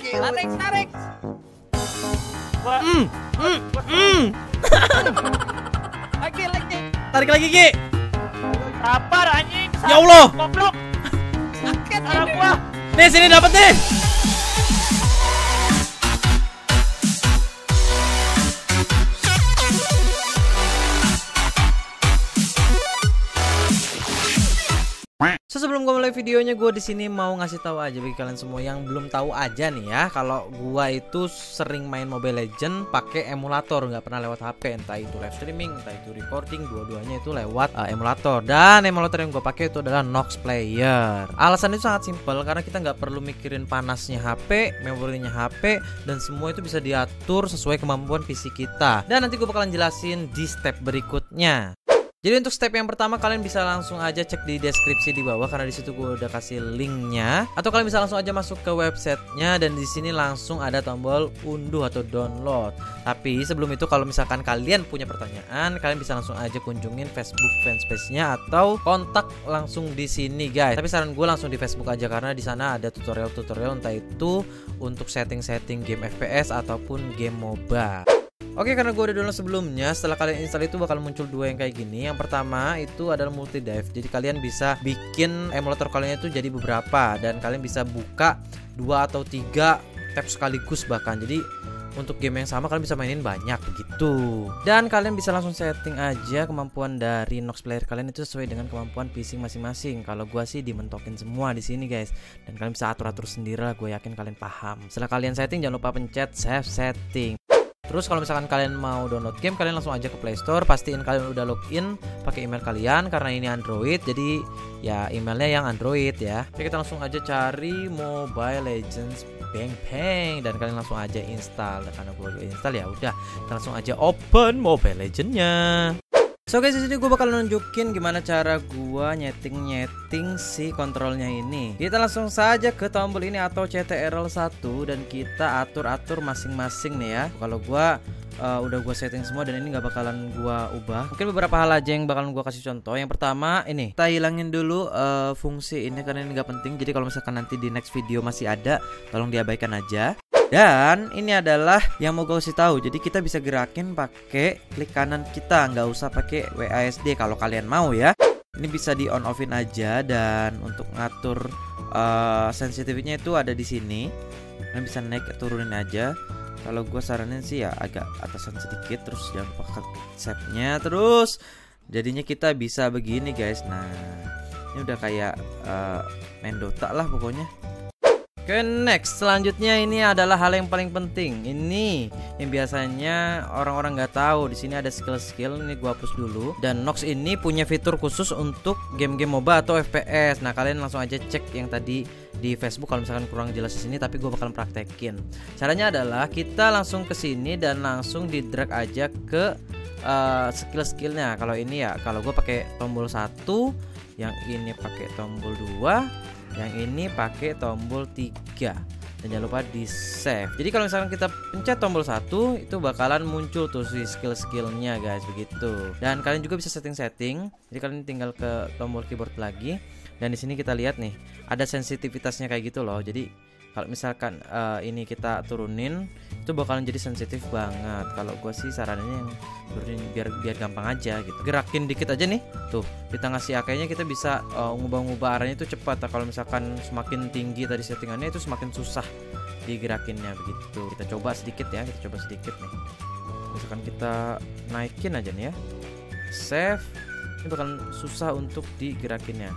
Tarik. Lagi. Tarik lagi, Ki. Sabar anjing. Ya Allah. Goblok. Sakit arah gua. Nih, sini dapat nih. Sebelum gue mulai videonya, gue di sini mau ngasih tahu aja bagi kalian semua yang belum tahu aja nih ya, kalau gue itu sering main Mobile Legends pakai emulator, nggak pernah lewat HP, entah itu live streaming, entah itu recording, dua-duanya itu lewat emulator. Dan emulator yang gue pakai itu adalah Nox Player. Alasan itu sangat simpel, karena kita nggak perlu mikirin panasnya HP, memorinya HP, dan semua itu bisa diatur sesuai kemampuan PC kita. Dan nanti gue bakalan jelasin di step berikutnya. Jadi untuk step yang pertama, kalian bisa langsung aja cek di deskripsi di bawah, karena di situ gue udah kasih linknya. Atau kalian bisa langsung aja masuk ke websitenya, dan di sini langsung ada tombol unduh atau download. Tapi sebelum itu, kalau misalkan kalian punya pertanyaan, kalian bisa langsung aja kunjungin Facebook fanspage-nya atau kontak langsung di sini, guys. Tapi saran gue langsung di Facebook aja, karena di sana ada tutorial-tutorial, entah itu untuk setting-setting game FPS ataupun game MOBA. Oke, karena gue udah download sebelumnya, setelah kalian install itu bakal muncul dua yang kayak gini. Yang pertama itu adalah multi dive. Jadi kalian bisa bikin emulator kalian itu jadi beberapa, dan kalian bisa buka 2 atau 3 tab sekaligus bahkan. Jadi untuk game yang sama kalian bisa mainin banyak begitu. Dan kalian bisa langsung setting aja kemampuan dari Nox Player kalian itu sesuai dengan kemampuan PC masing-masing. Kalau gua sih dimentokin semua di sini, guys. Dan kalian bisa atur-atur sendiri lah, gue yakin kalian paham. Setelah kalian setting, jangan lupa pencet save setting. Terus kalau misalkan kalian mau download game, kalian langsung aja ke Play Store, pastiin kalian udah login pakai email kalian, karena ini Android, jadi ya emailnya yang Android ya. Oke, kita langsung aja cari Mobile Legends Bang Bang, dan kalian langsung aja install. Dan karena gue udah install, ya udah, kita langsung aja open Mobile Legends-nya. So guys, di sini gue bakal nunjukin gimana cara gue nyeting si kontrolnya ini. Kita langsung saja ke tombol ini atau CTRL 1, dan kita atur-atur masing-masing nih ya. Kalau gue udah gue setting semua, dan ini nggak bakalan gue ubah. Mungkin beberapa hal aja yang bakalan gue kasih contoh. Yang pertama ini, kita hilangin dulu fungsi ini karena ini nggak penting. Jadi kalau misalkan nanti di next video masih ada, tolong diabaikan aja. Dan ini adalah yang mau gue kasih tahu. Jadi kita bisa gerakin pakai klik kanan kita, nggak usah pakai WASD kalau kalian mau ya. Ini bisa di on offin aja, dan untuk ngatur sensitivity-nya itu ada di sini. Kalian bisa naik turunin aja. Kalau gue saranin sih ya agak atasan sedikit, terus jangan lupa klik save-nya, terus jadinya kita bisa begini, guys. Nah, ini udah kayak main Dota lah pokoknya. Oke, next, selanjutnya ini adalah hal yang paling penting. Ini yang biasanya orang-orang nggak tahu. Di sini ada skill-skill. Ini gua hapus dulu. Dan Nox ini punya fitur khusus untuk game-game MOBA atau FPS. Nah, kalian langsung aja cek yang tadi di Facebook kalau misalkan kurang jelas di sini, tapi gue bakalan praktekin. Caranya adalah kita langsung ke sini dan langsung di drag aja ke skill-skillnya. Kalau ini ya, kalau gue pakai tombol 1, yang ini pakai tombol 2, yang ini pakai tombol 3, dan jangan lupa di save. Jadi kalau misalkan kita pencet tombol 1, itu bakalan muncul tuh si skill-skillnya, guys, begitu. Dan kalian juga bisa setting-setting. Jadi kalian tinggal ke tombol keyboard lagi, dan di sini kita lihat nih ada sensitivitasnya kayak gitu loh. Jadi kalau misalkan ini kita turunin, itu bakalan jadi sensitif banget. Kalau gue sih sarannya yang turunin biar gampang aja gitu. Gerakin dikit aja nih, tuh kita ngasih AK-nya, kita bisa ngubah-ngubah arahnya itu cepat. Kalau misalkan semakin tinggi tadi settingannya, itu semakin susah digerakinnya begitu. Kita coba sedikit ya, kita coba sedikit nih. Misalkan kita naikin aja nih ya, save, ini bakalan susah untuk digerakinnya.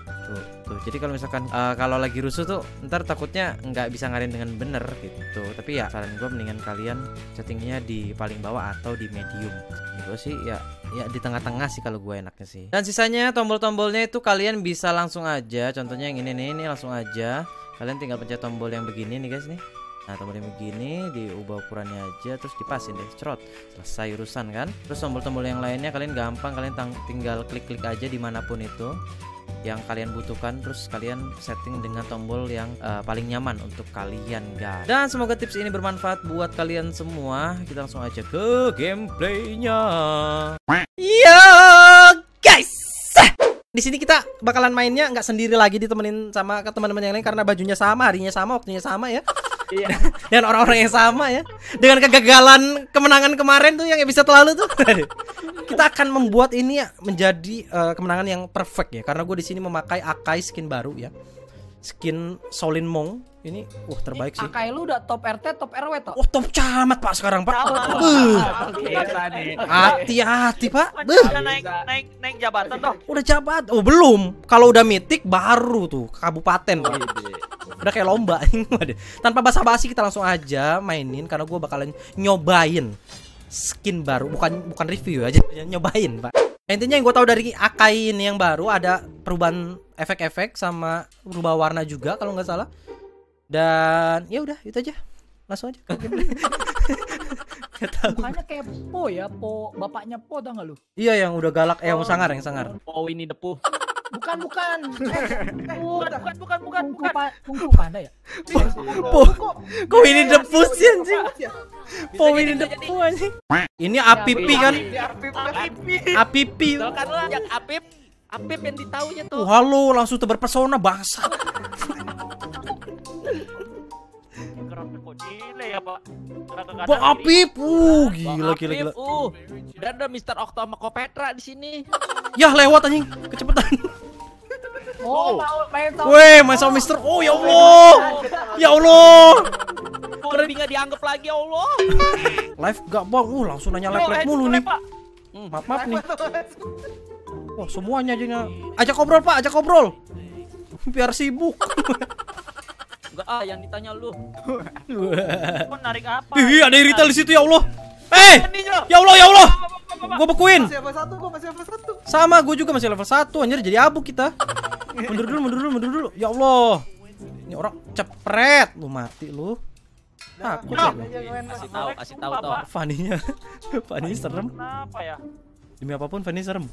Tuh. Jadi kalau misalkan kalau lagi rusuh tuh ntar takutnya nggak bisa ngarin dengan bener gitu. Tapi ya saran gue mendingan kalian settingnya di paling bawah atau di medium. Gue sih ya di tengah-tengah sih kalau gue enaknya sih. Dan sisanya tombol-tombolnya itu kalian bisa langsung aja. Contohnya yang ini nih, ini langsung aja. Kalian tinggal pencet tombol yang begini nih, guys nih. Nah, tombol yang begini diubah ukurannya aja, terus dipasin deh, cerot, selesai urusan kan. Terus tombol-tombol yang lainnya kalian gampang, kalian tinggal klik-klik aja dimanapun itu yang kalian butuhkan, terus kalian setting dengan tombol yang paling nyaman untuk kalian, guys. Dan semoga tips ini bermanfaat buat kalian semua. Kita langsung aja ke gameplaynya. Yo guys, di sini kita bakalan mainnya nggak sendiri lagi, ditemenin sama teman-teman yang lain karena bajunya sama, harinya sama, waktunya sama ya. Iya. Dan orang-orang yang sama ya. Dengan kegagalan kemenangan kemarin tuh yang episode lalu tuh. Kita akan membuat ini ya menjadi kemenangan yang perfect ya. Karena gue di sini memakai Akai skin baru ya. Skin Solin Mong. Ini terbaik sih. Akai lu udah top RT, top RW toh. Oh, top camat Pak sekarang Pak. Biasa nih. Hati-hati Pak. Udah naik jabatan toh. Udah jabat. Oh, belum. Kalau udah mitik baru tuh kabupaten Pak. Udah kayak lomba. Tanpa basa-basi kita langsung aja mainin karena gue bakalan nyobain skin baru, bukan review aja, nyobain Pak. Intinya yang gue tahu dari Akai ini yang baru ada perubahan efek-efek sama berubah warna juga kalau nggak salah. Dan ya udah itu aja. Langsung aja. Gak tahu. Mukanya kayak Po ya, Po. Bapaknya Po tau gak lu? Iya yang udah galak, yang sangar, Oh ini depu. Bukan. Bukan. Kungfu Panda ya? Kok ini depus sih anjing? Po ini depu anjing. Ini Apipi kan? Apipi. Kalau kan lo yang Apip yang ditaunya tuh. Halo, langsung terpesona bangsa. Kerapnya kok gile ya Pak. Pak Apip, gila. Dan ada Mr. Okto sama Kopetra di sini. Ya lewat anjing, kecepatan. Oh, mau main tahu. Weh, masa Mister. Oh ya Allah. Ya Allah. Kok lebih nggak dianggap lagi ya Allah. Live gak bang? Langsung nanya live mulu nih. Pak. Maaf nih. Wah semuanya aja. Ajak ngobrol Pak, ajak ngobrol. Biar sibuk. Enggak yang ditanya lu. Kok narik apa? Ih, ada irital di situ ya Allah. Ya Allah. Gue bekuin. Masih level 1. Sama, gue juga masih level 1. Anjir jadi abu kita. Mundur dulu. Ya Allah. Ini orang cepret. Lu mati lu. Takut ya. Kasih tahu toh. Faninya. Fani serem. Kenapa ya? Demi apapun Fani serem.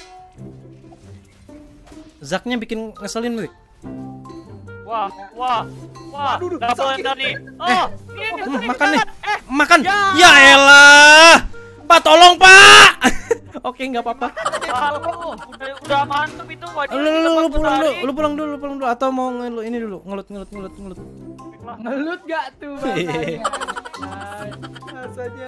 Zaknya bikin ngeselin, Wik. Wah. Double nih. Oh, ini Makan nih. Makan. Ya elah. Pak tolong, Pak. Oke, enggak apa-apa. Udah mantep itu wajib. Lu pulang dulu atau mau ini dulu, ngelut. Ngelut gak tuh bahasanya? Rasanya.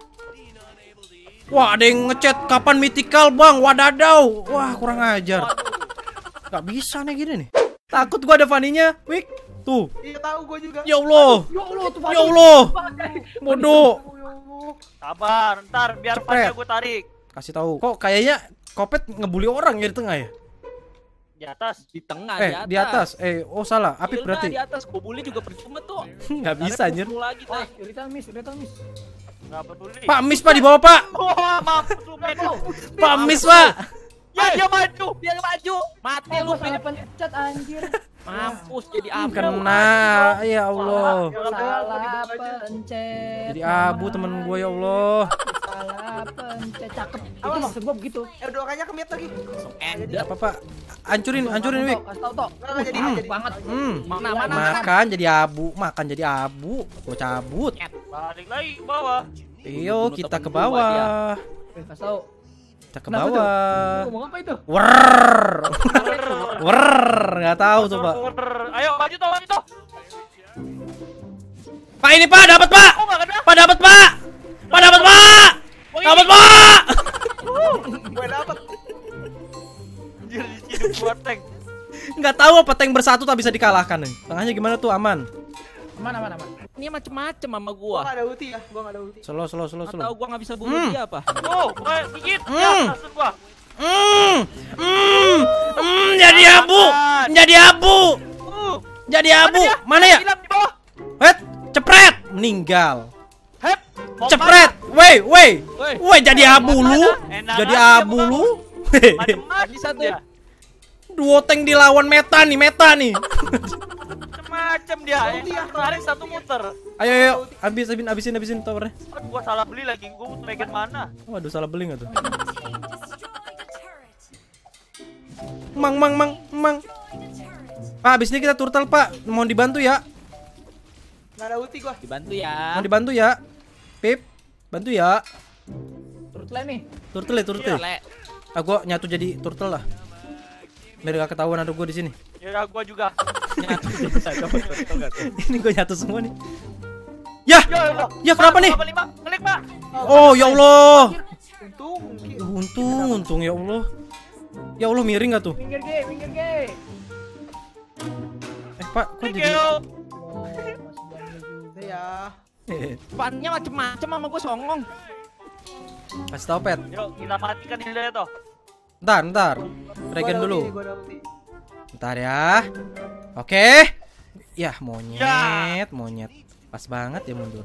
Wah, ada yang ngechat kapan mythical, Bang? Wadadau. Wah, kurang ajar. Gak bisa nih gini nih. Takut gua ada Faninya, Wik. Tuh. Iya tahu gua juga. Ya Allah. Tuh, Ya Allah. Bodoh. Sabar, ntar biar Fanya gue tarik. Kasih tahu. Kok kayaknya Kopet ngebully orang ya di tengah ya? Di atas, di tengah, Di atas. Oh salah. Apip berarti. Di atas, gue bully juga percuma tuh. Nggak bisa anjir. Lagi, Wah, Irital miss. Nggak peduli. Pak Miss Pak di bawah Pak. Wah, mampus lu, men. Pak Miss Pak. Ya dia maju. Mati lu, Salah pencet anjir. mampus jadi abu. Kena. Ya Allah. Salah pencet. Jadi abu temen gue ya Allah. Salah pencet. Cakep. Itu maksud gua begitu. R2-nya kemit lagi. Apa Pak? Hancurin Wik. Kasih tau toh. Nggak jadi. Banget. Mana? Makan jadi abu. Gue cabut. Balik lagi ke bawah. Iyo kita ke bawah. Kasih tau. Kita ke bawah. Ngomong apa itu? Nggak tahu tuh Pak. Ayo maju toh. Pak ini Pak dapat Pak. Oh, nggak kena. Pak dapat Pak. Dapat Pak. Gue dapet. Anjir hidup gua tank. Nggak tahu apa tank bersatu tak bisa dikalahkan nih. Tengahnya gimana tuh aman? Aman. Ini macem-macem sama Gua gua. nggak ada ulti ya. Slow. Tahu gua nggak bisa bunuh dia apa? Oh, gigit. Hmm. Ya, maksud gua. Jadi abu. Mana ya? Hilang di bawah. Cepret, meninggal. Hep. Cepret. Woi, jadi abu lu. Enak Jadi aja abu dia lu. Macem-macem bisa tuh. Duo tank dilawan meta nih. Macem dia. Tarik satu muter. Ayo, habisin towernya. Aduh, gua salah beli lagi. Gua butuh regen mana? Waduh, salah beli nggak tuh? Mang. Pak, abis ini kita turtle Pak. Mohon dibantu ya. Nggak ada ulti gua. Dibantu ya. Mohon dibantu ya. Pip, bantu ya. Turtle nih. Turtle. Le. Gua nyatu jadi turtle lah. Biar gak ketahuan ada gua di sini. Ya gua juga. Ini gue nyatu semua nih. Ya, Ya, ya kenapa nih? 5, klik, Pak. Oh ya Allah. Untung mungkin. Untung ya Allah. Ya Allah miring gak tuh? Minggir G. Pak, kok Thank jadi? you. Oh, masih berani juga. Ya. Pannya macem-macem sama gue songong. Kasih tau Pet. Yuk, kita matikan Hilda ya toh. Ntar. Regen dulu. Gua ada ulti. Bentar ya. Oke. Ya monyet. Pas banget ya mundur.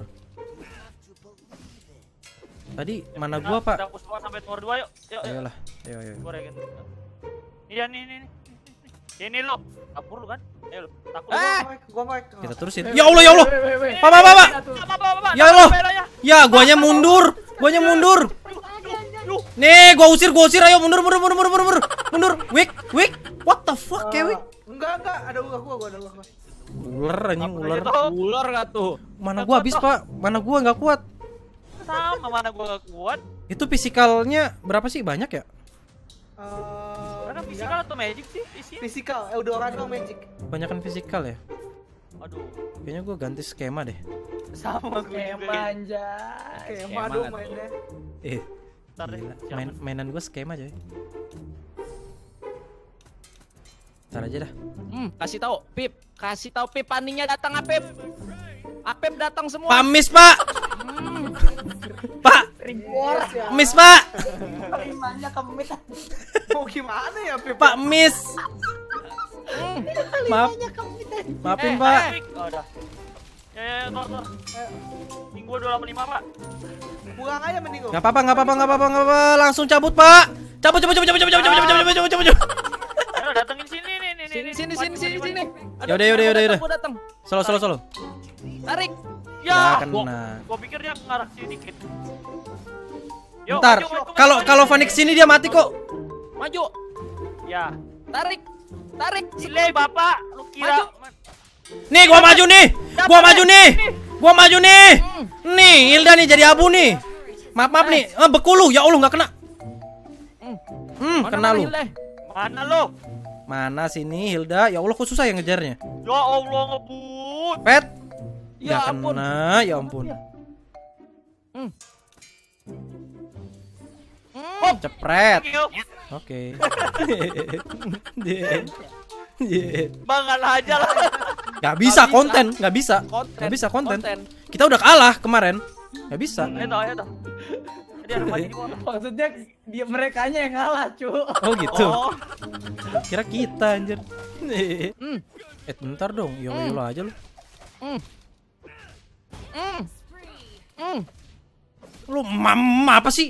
Tadi mana gua Pak? Kita push power sampai tower 2 yuk. Yuk. Ayolah. Ayo. Gua regen. Iya nih. Ini lo. Kabur lu kan? Ayo lu. Takut Gua mic. Kita terusin. Ya Allah. Pak. Apa? Ya Allah. Ya guanya mundur. Nih, gua usir. Ayo mundur. Wik. What the fuck, Wik? Enggak, ada gua ada gua. Ular anjing, ular. Ular gak tuh? Mana gua habis, Pak? Mana gua nggak kuat. Sama mana gua gak kuat. Itu fisikalnya berapa sih? Banyak ya? Karena fisikal atau magic sih isi. Fisikal, udah orang dong magic. Banyakan fisikal ya? Aduh. Kayaknya gua ganti skema deh. Sama gue Kayak juga. manja. Kayak Skema madu kan. mainnya. Ntar deh. Gila, mainan gua skema coy. Ntar aja dah. Kasih tahu Pip paninya datang Apep datang semua. Pamis, Pak. Pak, Reward ya. Miss, Pak. Rimanya kemit. Mau gimana ya, Pip? Pak Miss. Maafin, Pak. Oh, udah. Ya, tor. Minggu 285, Pak. Buang aja mending gua. Gak apa-apa. Langsung cabut, Pak. Cabut. Ayo datengin sini nih. Sini. Yaudah. Gua datang. Solo. Tarik. Ya, Gak kena. gua pikir dia ngarah sini dikit. Yuk, Ntar, maju. kalau Vanik sini dia mati kok. Maju. Ya. Tarik. Sile, Bapak. Lu kira Nih, gua maju nih. Nih, Hilda nih jadi abu nih. Maaf nih. Beku lu. Ya Allah, nggak kena. Kena lu. mana lu? Mana sini Hilda? Ya Allah, kok susah ya ngejarnya. Ya Allah, ngebut. Pet. Ya Nggak ampun. kena, ya ampun. Cepret. Thank you. Oke. Bangal aja lah. Gak bisa konten, gak bisa. Gak bisa konten. Kita udah kalah kemarin. Gak bisa. Ayo toh. Jadi ada mati di bawah. Maksudnya dia merekanya yang ngalah, cu. Oh gitu. Oh, Kira kita anjir. Bentar dong. Yolo aja lu. Lu apa sih?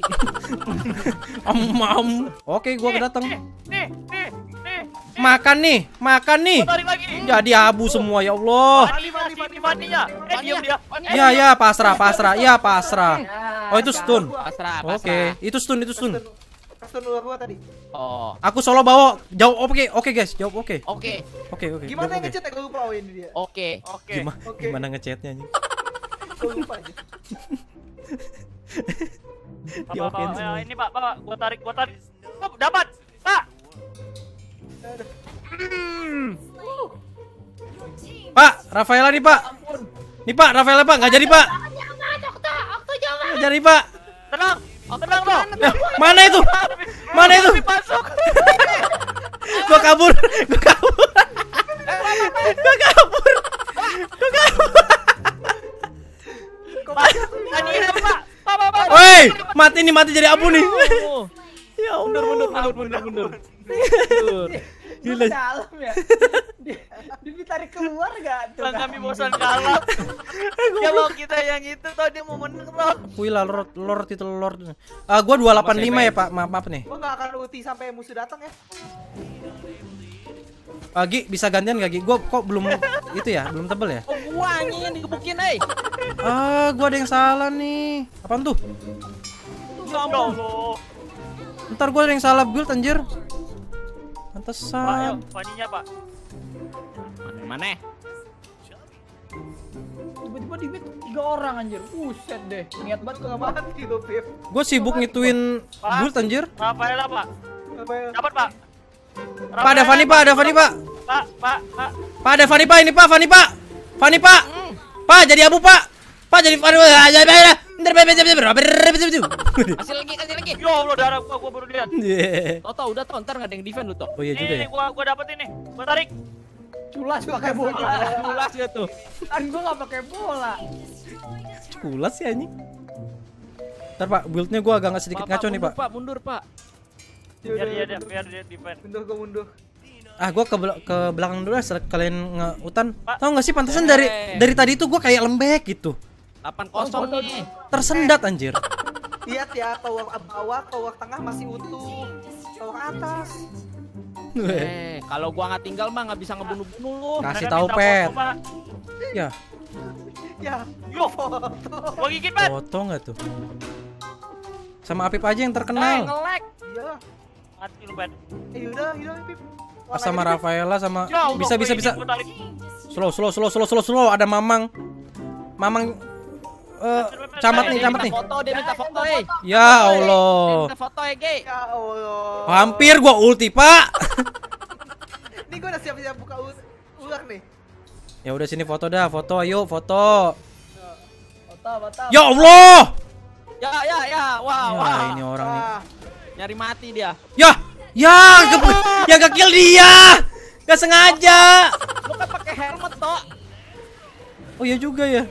Oke, gua kedatang. nih. Makan nih. Gua tarik lagi. Jadi abu semua ya Allah. Matinya. Diam dia. Ya, pasrah. Ya, pasrah. Oh, itu stun. Pasrah. Oke, itu stun. Stun dulu gua tadi. Oh. Aku solo bawa. Jawab oke guys, jawab oke. Oke. Oke. Gimana jawab oke. ngechat ya gua lupa ini dia. Oke. Oke. Gimana ngechatnya anjing? Gua lupa aja. Apa, ya, ini Pak, gua tarik. Oh, dapat. Pak. Pak, Rafaela nih, Pak. Nih, Pak, Rafaela, Pak. Nggak jadi, Pak. Nggak jadi, Pak. Tenang loh. Mana itu? Masuk. Gua kabur. Tadi Pak. Pak. Woi, mati jadi abu nih. Ya Mundur. Gila. Dalam ya. Dia ditarik keluar gak tuh? Bang kami bosan kalah. Kalau kita yang itu tadi mau menang loh. Wih lah, Lord itu Lord. Gua 285 ya, Pak. Maaf nih. Gua nggak akan ulti sampai musuh datang ya. Gi, bisa gantian gak Gi? Gua kok belum itu ya, belum tebel ya? Oh, gua anjing digebukin, Gua ada yang salah nih. Apaan tuh? Ya Allah. Ntar gua ada yang salah build anjir. Pak, ayo, Pantesan. paninya Pak. Mana? Tiba-tiba di mid 3 orang anjir. Buset deh. Niat banget gua Nggak mati lo, Pip. Gua sibuk ngituin build anjir. Rafaela Pak. Apa ya? Dapat Pak. Pak, ada Fanny, Pak. Pak. Pak ada Fanny Pak, ini Pak, Fanny Pak. Fanny Pak. Pak jadi abu Pak. Pak jadi Fanny. Kasih lagi. Ya Allah, darah gua baru lihat. Toto udah Toto, ntar nggak ada yang defend lu Toto. Oh iya juga Ini ya. gua dapetin nih. Gua tarik. Culas pakai bola. Jelas ya tuh. Kan gua nggak pakai bola. Kulas sih anjing. Ntar Pak, build-nya gua agak sedikit ngaco nih Pak. Mundur Pak. Biar dia defend. Mundur. Ah, gua ke belakang dulu ya, kalian nge-hutan. Pak. Tahu nggak sih pantesan dari tadi itu gua kayak lembek gitu. 8-0 nih. Tersendat anjir. Lihat ya, tower bawah, tower tengah masih utuh. Tower atas. Kalau gua nggak tinggal mah nggak bisa ngebunuh-bunuh lu. Kasih Mereka tahu minta Pet. foto, Pak. Ya, Ya, Yo, gua gigit, Pet. foto nggak tuh? Sama Apip aja yang terkenal. Nge-lag. iya. Mati lu, Pet. Yaudah, Pip. Pas sama Rafaela sama Ya Allah, bisa. gua tarik. Slow. Ada Mamang. Camat nih. Dia minta foto, Ya Allah. Dia minta foto, Ge. Ya Allah. Hampir gua ulti, Pak. Ini gua udah siap-siap buka ular nih. Ya udah sini foto dah, ayo foto. Foto. Ya Allah. Ya. Wah. Ini orang nih. Nyari mati dia. Yang ke-kill dia. Gak sengaja. Lu kan pakai helmet, Tok. Oh iya juga ya.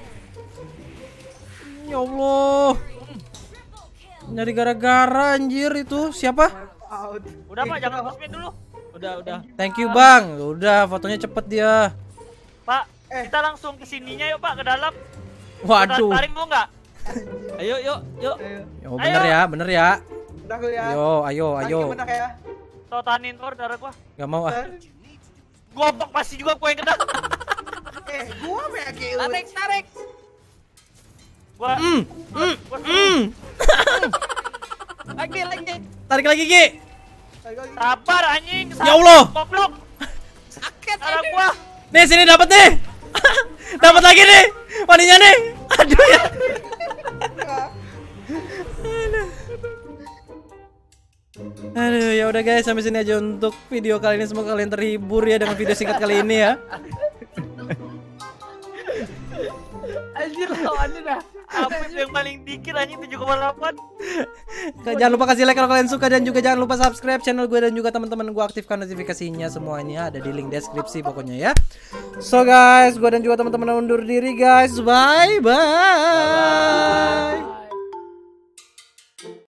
Ya Allah. Nyari gara-gara anjir itu. Siapa? Out. Udah, Pak, jangan cosplay dulu. Udah. Thank you, Bang. Udah, fotonya cepet dia. Pak, kita langsung ke sininya yuk, Pak, ke dalam. Waduh. Tarik mau nggak? Ayo. Ayo. Yo, bener ya. Udah gua ya. Ayo. Benar ya. Tanin Thor darah gua. Gak mau ah. Gopok pasti juga gua yang kena. Gua pakai Tarik. Gua Lagi. Tarik lagi, Ki. sabar anjing. Ya Allah. Goblok. Sakit Darah gua. Nih, sini dapat nih. Dapat lagi nih. Paninya nih. Aduh ya. Aduh, ya udah guys, sampai sini aja untuk video kali ini. Semoga kalian terhibur ya dengan video singkat kali ini ya. Anjir lawannya dah. Apa yang paling dikit anjing 7,8. Jangan lupa kasih like kalau kalian suka, dan juga jangan lupa subscribe channel gue, dan juga teman-teman gue aktifkan notifikasinya, semuanya ada di link deskripsi pokoknya ya. So guys, gue dan juga teman-teman undur diri guys. Bye bye.